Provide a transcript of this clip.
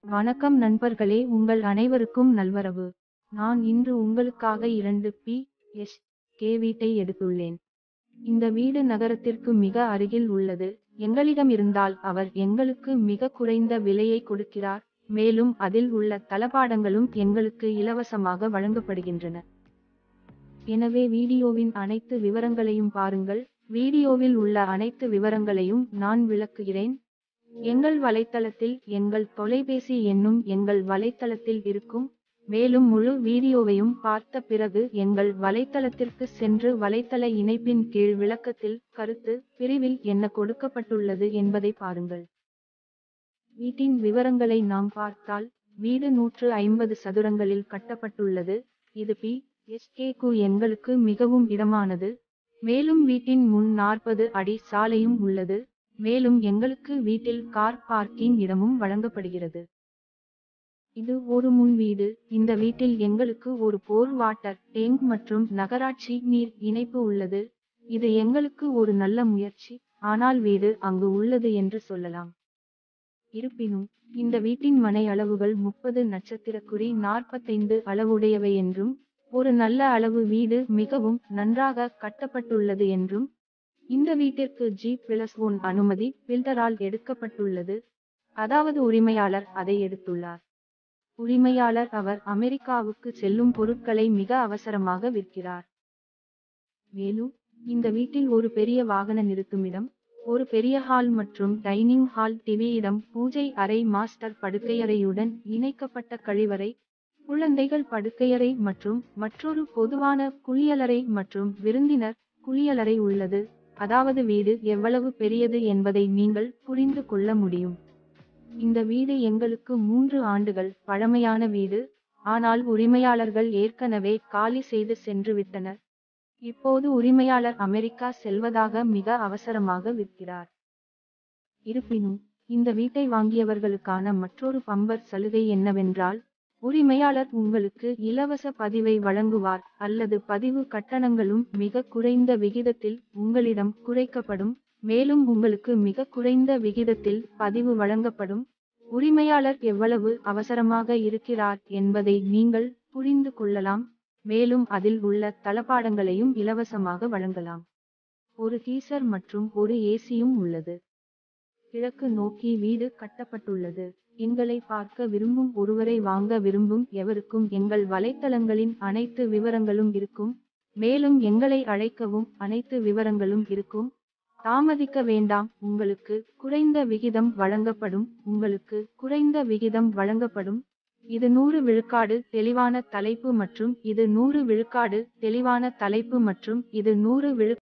வணக்கம் நண்பர்களே, உங்கள் அனைவருக்கும் நல்வரவு. நான் இன்று உங்களுக்காக 2 PSK வீட்டை எடுத்துள்ளேன். இந்த வீடு நகரத்திற்கு மிக அருகில் உள்ளது. எங்களிடம் இருந்தால் அவர் எங்களுக்கு மிக குறைந்த விலையை கொடுக்கிறார், மேலும் அதில் உள்ள தளபாடங்களும் எங்களுக்கு இலவசமாக வழங்கப்படுகின்றன. எனவே வீடியோவின் அனைத்து விவரங்களையும் பாருங்கள். வீடியோவில் உள்ள அனைத்து விவரங்களையும் நான் விளக்குகிறேன். எங்கள் வலைத்தளத்தில் எங்கள் தொலைபேசி எண்ணும் எங்கள் வலைத்தளத்தில் இருக்கும். மேலும் முழு வீடியோவையும் பார்த்த பிறகு எங்கள் வலைத்தளத்திற்கு சென்று வலைத்தள இணைப்பின் கீழ் விளக்கத்தில் கருத்து பிரிவில் என்ன கொடுக்கப்பட்டுள்ளது என்பதை பாருங்கள். வீட்டின் விவரங்களை நாம் பார்த்தால், வீடு 150 சதுரங்களில் கட்டப்பட்டுள்ளது. இது PSK-க்கு எங்களுக்கு மிகவும் இடமானது. மேலும் வீட்டின் முன் 40 அடி சாலையும் உள்ளது. மேலும் எங்களுக்கு வீட்டில் கார் பார்க்கிங் இடமும் வழங்கப்படுகிறது. இது ஒரு முன் வீடு. இந்த வீட்டில் எங்களுக்கு ஒரு போர் வாட்டர் டேங்க் மற்றும் நகராட்சி நீர் இணைப்பு உள்ளது. இது எங்களுக்கு ஒரு நல்ல முயற்சி, ஆனால் வீடு அங்கு உள்ளது என்று சொல்லலாம். இருப்பினும், இந்த வீட்டின் மனை அளவுகள் 30*45 அளவுடையவை என்றும், ஒரு நல்ல அளவு வீடு மிகவும் நன்றாக கட்டப்பட்டுள்ளது என்றும், இந்த வீட்டிற்கு G+1 அனுமதி பில்டரால் எடுக்கப்பட்டுள்ளது. அதாவது உரிமையாளர் அதை எடுத்துள்ளார். உரிமையாளர் அவர் அமெரிக்காவுக்கு செல்லும் பொருட்களை மிக அவசரமாக விற்கிறார். மேலும், இந்த வீட்டில் ஒரு பெரிய வாகன நிறுத்துமிடம், ஒரு பெரிய ஹால் மற்றும் டைனிங் ஹால், டிவி இடம், பூஜை அறை, மாஸ்டர் படுக்கையறையுடன் இணைக்கப்பட்ட கழிவறை, குழந்தைகள் படுக்கையறை மற்றும் மற்றொரு பொதுவான குளியலறை மற்றும் விருந்தினர் குளியலறை உள்ளது. அதாவது வீடு எவ்வளவு பெரியது என்பதை நீங்கள் புரிந்து கொள்ள முடியும். இந்த வீடு எங்களுக்கு 3 ஆண்டுகள் பழமையான வீடு, ஆனால் உரிமையாளர்கள் ஏற்கனவே காலி செய்து சென்று விட்டனர். இப்போது உரிமையாளர் அமெரிக்கா செல்வதாக மிக அவசரமாக விற்கிறார். இருப்பினும், இந்த வீட்டை வாங்கியவர்களுக்கான மற்றொரு பம்பர் சலுகை என்னவென்றால், உரிமையாளர் உங்களுக்கு இலவச பதிவை வழங்குவார், அல்லது பதிவு கட்டணங்களும் மிக குறைந்த விகிதத்தில் உங்களிடம் குறைக்கப்படும். மேலும் உங்களுக்கு மிக குறைந்த விகிதத்தில் பதிவு வழங்கப்படும். உரிமையாளர் எவ்வளவு அவசரமாக இருக்கிறார் என்பதை நீங்கள் புரிந்து கொள்ளலாம். மேலும் அதில் உள்ள தளபாடங்களையும் இலவசமாக வழங்கலாம். ஒரு கீசர் மற்றும் ஒரு ஏசியும் உள்ளது. கிழக்கு நோக்கி வீடு கட்டப்பட்டுள்ளது. எங்களை பார்க்க விரும்பும் ஒருவரை வாங்க விரும்பும் எவருக்கும் எங்கள் வலைத்தளங்களின் அனைத்து விவரங்களும் இருக்கும். மேலும் எங்களை அழைக்கவும், அனைத்து விவரங்களும் இருக்கும். தாமதிக்க வேண்டாம். உங்களுக்கு குறைந்த விகிதம் வழங்கப்படும். உங்களுக்கு குறைந்த விகிதம் வழங்கப்படும். இது 100 விழுக்காடு தெளிவான தலைப்பு மற்றும் இது 100 விழுக்காடு தெளிவான தலைப்பு மற்றும் இது 100 விழுக்காடு